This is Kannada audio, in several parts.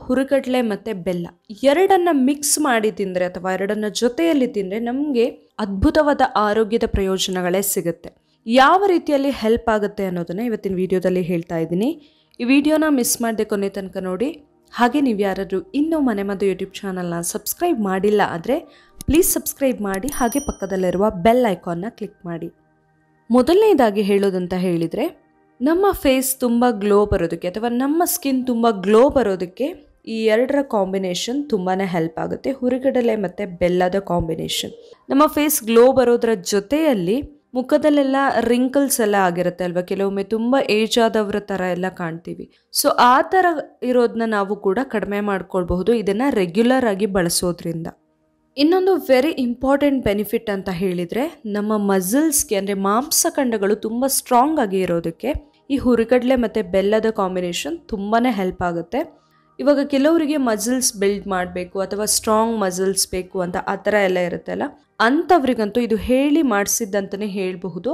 ಹುರಿಗಡಲೆ ಮತ್ತು ಬೆಲ್ಲ ಎರಡನ್ನ ಮಿಕ್ಸ್ ಮಾಡಿ ತಿಂದರೆ ಅಥವಾ ಎರಡನ್ನ ಜೊತೆಯಲ್ಲಿ ತಿಂದರೆ ನಮಗೆ ಅದ್ಭುತವಾದ ಆರೋಗ್ಯದ ಪ್ರಯೋಜನಗಳೇ ಸಿಗುತ್ತೆ. ಯಾವ ರೀತಿಯಲ್ಲಿ ಹೆಲ್ಪ್ ಆಗುತ್ತೆ ಅನ್ನೋದನ್ನು ಇವತ್ತಿನ ವಿಡಿಯೋದಲ್ಲಿ ಹೇಳ್ತಾ ಇದ್ದೀನಿ. ಈ ವಿಡಿಯೋನ ಮಿಸ್ ಮಾಡದೆ ಕೊನೆ ತನಕ ನೋಡಿ. ಹಾಗೆ ನೀವು ಯಾರಾದರೂ ಇನ್ನೂ ಮನೆಮದ್ದು ಯೂಟ್ಯೂಬ್ ಚಾನಲ್ನ ಸಬ್ಸ್ಕ್ರೈಬ್ ಮಾಡಿಲ್ಲ ಆದರೆ ಪ್ಲೀಸ್ ಸಬ್ಸ್ಕ್ರೈಬ್ ಮಾಡಿ, ಹಾಗೆ ಪಕ್ಕದಲ್ಲಿರುವ ಬೆಲ್ ಐಕಾನ್ನ ಕ್ಲಿಕ್ ಮಾಡಿ. ಮೊದಲನೇದಾಗಿ ಹೇಳೋದಂತ ಹೇಳಿದರೆ, ನಮ್ಮ ಫೇಸ್ ತುಂಬ ಗ್ಲೋ ಬರೋದಕ್ಕೆ ಅಥವಾ ನಮ್ಮ ಸ್ಕಿನ್ ತುಂಬ ಗ್ಲೋ ಬರೋದಕ್ಕೆ ಈ ಎರಡರ ಕಾಂಬಿನೇಷನ್ ತುಂಬಾ ಹೆಲ್ಪ್ ಆಗುತ್ತೆ. ಹುರಿಗಡಲೆ ಮತ್ತು ಬೆಲ್ಲದ ಕಾಂಬಿನೇಷನ್ ನಮ್ಮ ಫೇಸ್ ಗ್ಲೋ ಬರೋದ್ರ ಜೊತೆಯಲ್ಲಿ ಮುಖದಲ್ಲೆಲ್ಲ ರಿಂಕಲ್ಸ್ ಎಲ್ಲ ಆಗಿರುತ್ತೆ ಅಲ್ವಾ, ಕೆಲವೊಮ್ಮೆ ತುಂಬ ಏಜ್ ಆದವ್ರ ಥರ ಎಲ್ಲ ಕಾಣ್ತೀವಿ. ಸೊ ಆ ಥರ ಇರೋದನ್ನ ನಾವು ಕೂಡ ಕಡಿಮೆ ಮಾಡ್ಕೊಳ್ಬಹುದು ಇದನ್ನು ರೆಗ್ಯುಲರ್ ಆಗಿ ಬಳಸೋದ್ರಿಂದ. ಇನ್ನೊಂದು ವೆರಿ ಇಂಪಾರ್ಟೆಂಟ್ ಬೆನಿಫಿಟ್ ಅಂತ ಹೇಳಿದರೆ, ನಮ್ಮ ಮಸಲ್ಸ್ಗೆ ಅಂದರೆ ಮಾಂಸಖಂಡಗಳು ತುಂಬ ಸ್ಟ್ರಾಂಗ್ ಆಗಿ ಇರೋದಕ್ಕೆ ಈ ಹುರಿಗಡಲೆ ಮತ್ತು ಬೆಲ್ಲದ ಕಾಂಬಿನೇಷನ್ ತುಂಬಾ ಹೆಲ್ಪ್ ಆಗುತ್ತೆ. ಇವಾಗ ಕೆಲವರಿಗೆ ಮಸಲ್ಸ್ ಬಿಲ್ಡ್ ಮಾಡಬೇಕು ಅಥವಾ ಸ್ಟ್ರಾಂಗ್ ಮಸಲ್ಸ್ ಬೇಕು ಅಂತ ಆ ಥರ ಎಲ್ಲ ಇರುತ್ತಲ್ಲ, ಅಂಥವ್ರಿಗಂತೂ ಇದು ಹೇಳಿ ಮಾಡಿಸಿದ್ದಂತಲೇ ಹೇಳಬಹುದು.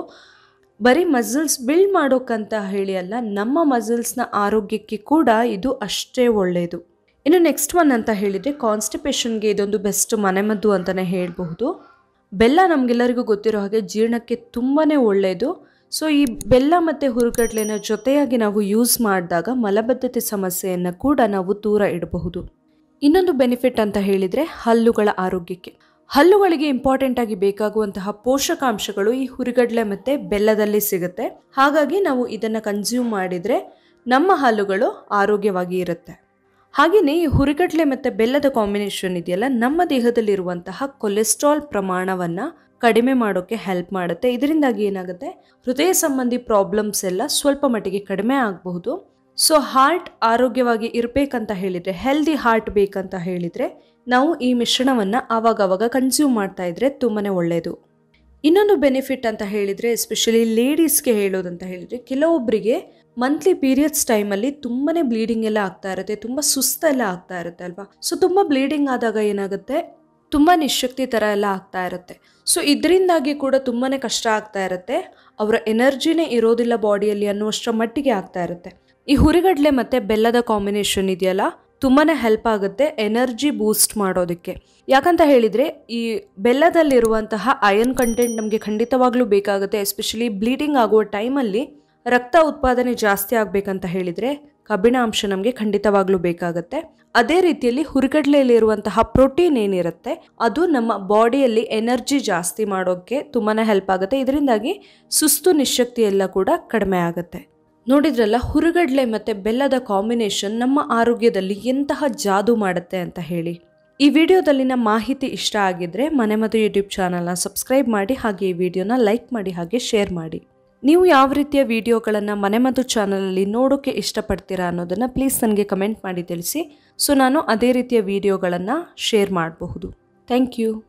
ಬರೀ ಮಸಲ್ಸ್ ಬಿಲ್ಡ್ ಮಾಡೋಕ್ಕಂತ ಹೇಳಿ ಅಲ್ಲ, ನಮ್ಮ ಮಸಲ್ಸ್ನ ಆರೋಗ್ಯಕ್ಕೆ ಕೂಡ ಇದು ಅಷ್ಟೇ ಒಳ್ಳೆಯದು. ಇನ್ನು ನೆಕ್ಸ್ಟ್ ಒನ್ ಅಂತ ಹೇಳಿದರೆ, ಕಾನ್ಸ್ಟಿಪೇಷನ್ಗೆ ಇದೊಂದು ಬೆಸ್ಟ್ ಮನೆಮದ್ದು ಅಂತಲೇ ಹೇಳಬಹುದು. ಬೆಲ್ಲ ನಮಗೆಲ್ಲರಿಗೂ ಗೊತ್ತಿರೋ ಹಾಗೆ ಜೀರ್ಣಕ್ಕೆ ತುಂಬಾ ಒಳ್ಳೆಯದು. ಸೊ ಈ ಬೆಲ್ಲ ಮತ್ತು ಹುರಿಗಡಲೆನ ಜೊತೆಯಾಗಿ ನಾವು ಯೂಸ್ ಮಾಡಿದಾಗ ಮಲಬದ್ಧತೆ ಸಮಸ್ಯೆಯನ್ನು ಕೂಡ ನಾವು ದೂರ ಇಡಬಹುದು. ಇನ್ನೊಂದು ಬೆನಿಫಿಟ್ ಅಂತ ಹೇಳಿದರೆ, ಹಲ್ಲುಗಳ ಆರೋಗ್ಯಕ್ಕೆ. ಹಲ್ಲುಗಳಿಗೆ ಇಂಪಾರ್ಟೆಂಟ್ ಆಗಿ ಬೇಕಾಗುವಂತಹ ಪೋಷಕಾಂಶಗಳು ಈ ಹುರಿಗಡಲೆ ಮತ್ತು ಬೆಲ್ಲದಲ್ಲಿ ಸಿಗುತ್ತೆ. ಹಾಗಾಗಿ ನಾವು ಇದನ್ನು ಕನ್ಸ್ಯೂಮ್ ಮಾಡಿದರೆ ನಮ್ಮ ಹಲ್ಲುಗಳು ಆರೋಗ್ಯವಾಗಿ ಇರುತ್ತೆ. ಹಾಗೆಯೇ ಈ ಹುರಿಗಡಲೆ ಮತ್ತು ಬೆಲ್ಲದ ಕಾಂಬಿನೇಷನ್ ಇದೆಯಲ್ಲ, ನಮ್ಮ ದೇಹದಲ್ಲಿರುವಂತಹ ಕೊಲೆಸ್ಟ್ರಾಲ್ ಪ್ರಮಾಣವನ್ನು ಕಡಿಮೆ ಮಾಡೋಕ್ಕೆ ಹೆಲ್ಪ್ ಮಾಡುತ್ತೆ. ಇದರಿಂದಾಗಿ ಏನಾಗುತ್ತೆ, ಹೃದಯ ಸಂಬಂಧಿ ಪ್ರಾಬ್ಲಮ್ಸ್ ಎಲ್ಲ ಸ್ವಲ್ಪ ಮಟ್ಟಿಗೆ ಕಡಿಮೆ ಆಗಬಹುದು. ಸೊ ಹಾರ್ಟ್ ಆರೋಗ್ಯವಾಗಿ ಇರಬೇಕಂತ ಹೇಳಿದರೆ, ಹೆಲ್ದಿ ಹಾರ್ಟ್ ಬೇಕಂತ ಹೇಳಿದರೆ ನಾವು ಈ ಮಿಶ್ರಣವನ್ನು ಆವಾಗವಾಗ ಕನ್ಸ್ಯೂಮ್ ಮಾಡ್ತಾ ಇದ್ರೆ ತುಂಬಾ ಒಳ್ಳೆಯದು. ಇನ್ನೊಂದು ಬೆನಿಫಿಟ್ ಅಂತ ಹೇಳಿದರೆ, ಎಸ್ಪೆಷಲಿ ಲೇಡೀಸ್ಗೆ ಹೇಳೋದಂತ ಹೇಳಿದರೆ, ಕೆಲವೊಬ್ಬರಿಗೆ ಮಂತ್ಲಿ ಪೀರಿಯಡ್ಸ್ ಟೈಮಲ್ಲಿ ತುಂಬಾ ಬ್ಲೀಡಿಂಗ್ ಎಲ್ಲ ಆಗ್ತಾ ಇರುತ್ತೆ, ತುಂಬ ಸುಸ್ತೆಲ್ಲ ಆಗ್ತಾ ಇರುತ್ತೆ ಅಲ್ವಾ. ಸೊ ತುಂಬ ಬ್ಲೀಡಿಂಗ್ ಆದಾಗ ಏನಾಗುತ್ತೆ, ತುಂಬ ನಿಶಕ್ತಿ ಥರ ಎಲ್ಲ ಆಗ್ತಾ ಇರುತ್ತೆ. ಸೊ ಇದರಿಂದಾಗಿ ಕೂಡ ತುಂಬಾ ಕಷ್ಟ ಆಗ್ತಾ ಇರುತ್ತೆ, ಅವರ ಎನರ್ಜಿನೇ ಇರೋದಿಲ್ಲ ಬಾಡಿಯಲ್ಲಿ ಅನ್ನುವಷ್ಟರ ಮಟ್ಟಿಗೆ ಆಗ್ತಾ ಇರುತ್ತೆ. ಈ ಹುರಿಗಡಲೆ ಮತ್ತು ಬೆಲ್ಲದ ಕಾಂಬಿನೇಷನ್ ಇದೆಯಲ್ಲ, ತುಂಬಾ ಹೆಲ್ಪ್ ಆಗುತ್ತೆ ಎನರ್ಜಿ ಬೂಸ್ಟ್ ಮಾಡೋದಕ್ಕೆ. ಯಾಕಂತ ಹೇಳಿದರೆ, ಈ ಬೆಲ್ಲದಲ್ಲಿರುವಂತಹ ಅಯನ್ ಕಂಟೆಂಟ್ ನಮಗೆ ಖಂಡಿತವಾಗ್ಲೂ ಬೇಕಾಗುತ್ತೆ. ಎಸ್ಪೆಷಲಿ ಬ್ಲೀಡಿಂಗ್ ಆಗುವ ಟೈಮಲ್ಲಿ ರಕ್ತ ಉತ್ಪಾದನೆ ಜಾಸ್ತಿ ಆಗಬೇಕಂತ ಹೇಳಿದರೆ ಕಬ್ಬಿಣ ಅಂಶ ನಮಗೆ ಖಂಡಿತವಾಗ್ಲೂ ಬೇಕಾಗುತ್ತೆ. ಅದೇ ರೀತಿಯಲ್ಲಿ ಹುರಿಗಡಲೆಯಲ್ಲಿರುವಂತಹ ಪ್ರೋಟೀನ್ ಏನಿರುತ್ತೆ ಅದು ನಮ್ಮ ಬಾಡಿಯಲ್ಲಿ ಎನರ್ಜಿ ಜಾಸ್ತಿ ಮಾಡೋಕ್ಕೆ ತುಂಬಾ ಹೆಲ್ಪ್ ಆಗುತ್ತೆ. ಇದರಿಂದಾಗಿ ಸುಸ್ತು ನಿಶಕ್ತಿ ಎಲ್ಲ ಕೂಡ ಕಡಿಮೆ ಆಗುತ್ತೆ. ನೋಡಿದ್ರಲ್ಲ, ಹುರಿಗಡಲೆ ಮತ್ತು ಬೆಲ್ಲದ ಕಾಂಬಿನೇಷನ್ ನಮ್ಮ ಆರೋಗ್ಯದಲ್ಲಿ ಎಂತಹ ಜಾದೂ ಮಾಡುತ್ತೆ ಅಂತ ಹೇಳಿ. ಈ ವಿಡಿಯೋದಲ್ಲಿನ ಮಾಹಿತಿ ಇಷ್ಟ ಆಗಿದ್ರೆ ಮನೆಮದ್ದು ಯೂಟ್ಯೂಬ್ ಚಾನಲ್ನ ಸಬ್ಸ್ಕ್ರೈಬ್ ಮಾಡಿ, ಹಾಗೆ ಈ ವಿಡಿಯೋನ ಲೈಕ್ ಮಾಡಿ, ಹಾಗೆ ಶೇರ್ ಮಾಡಿ. ನೀವು ಯಾವ ರೀತಿಯ ವಿಡಿಯೋಗಳನ್ನು ಮನೆಮದ್ದು ಚಾನಲಲ್ಲಿ ನೋಡೋಕ್ಕೆ ಇಷ್ಟಪಡ್ತೀರಾ ಅನ್ನೋದನ್ನು ಪ್ಲೀಸ್ ನನಗೆ ಕಮೆಂಟ್ ಮಾಡಿ ತಿಳಿಸಿ. ಸೊ ನಾನು ಅದೇ ರೀತಿಯ ವಿಡಿಯೋಗಳನ್ನು ಶೇರ್ ಮಾಡಬಹುದು. Thank you.